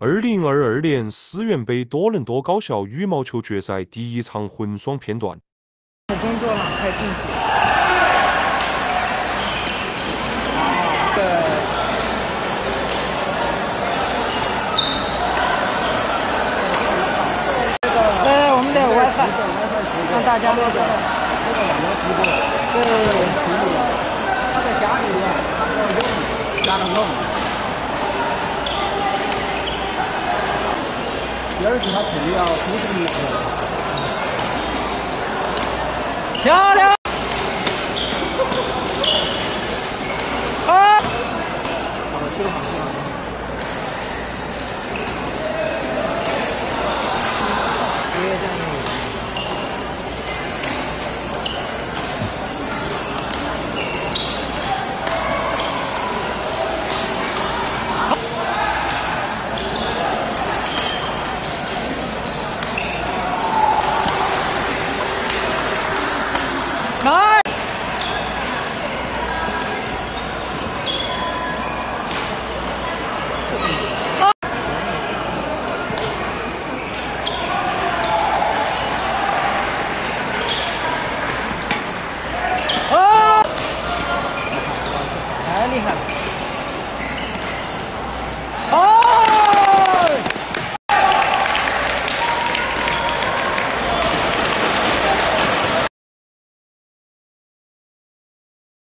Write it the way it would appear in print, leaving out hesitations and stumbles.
2022年思源杯多伦多高校羽毛球决赛第一场混双片段。 工作了，太幸福。来，我们的 WiFi， 让大家那个直播。对，他在家里面，他要用，家里用。 第二次他肯定要出这个意思。漂亮！